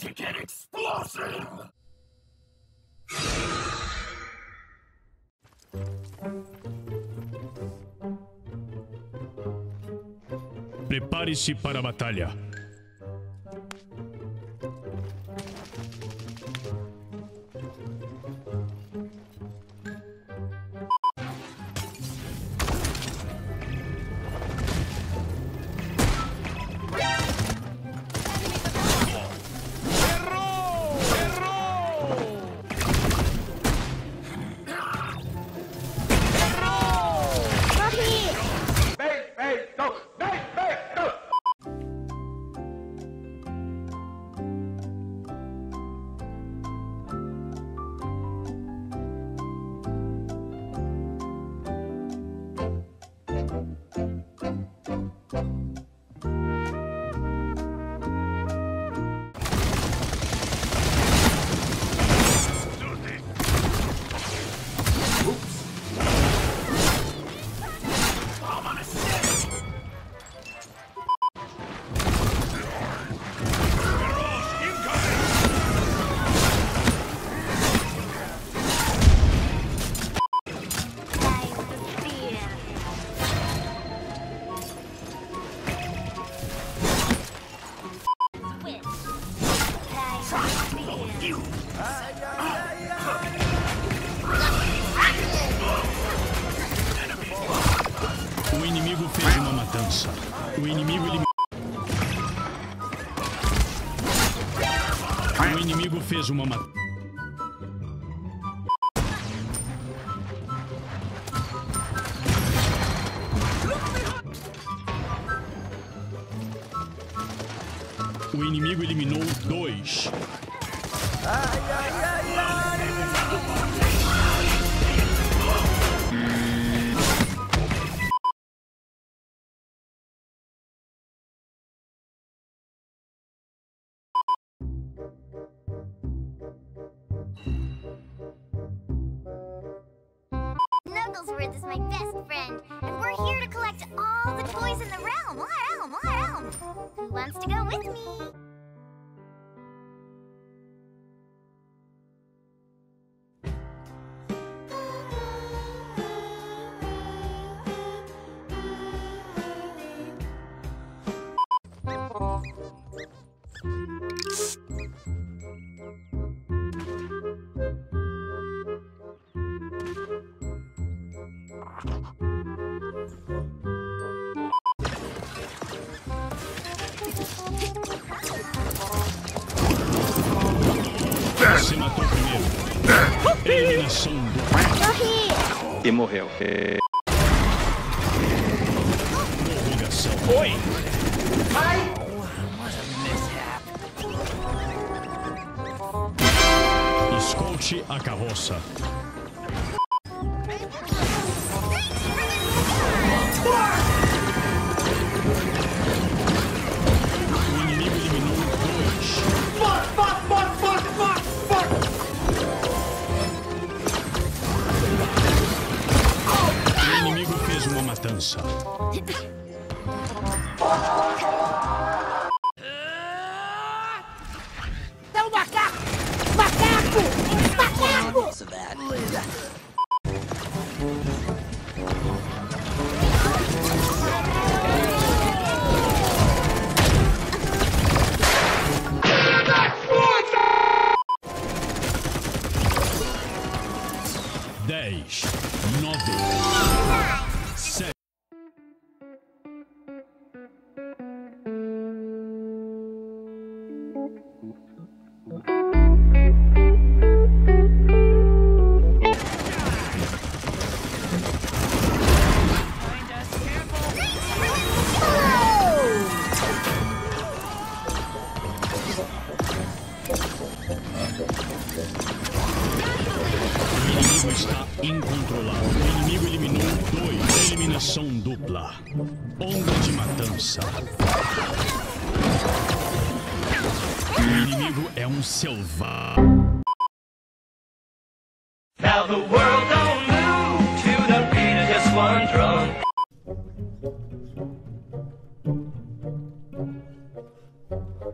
to get explosive! Prepare-se para a batalha. O inimigo fez uma matança. O inimigo fez uma matança. O inimigo eliminou 2. Knucklesworth is my best friend, and we're here to collect all the toys in the realm. Who wants to go with me? Você matou primeiro. Eliminação do... E morreu. Prorrogação. Oi! Escolte a carroça. O inimigo eliminou 2. O inimigo fez uma matança. É um macaco! Macaco! Macaco! Dez, 9, 7. O inimigo está incontrolável. O inimigo eliminou 2. Eliminação dupla. Onda de matança. O inimigo é um selvagem. Now the world don't move to the beat of just one drum.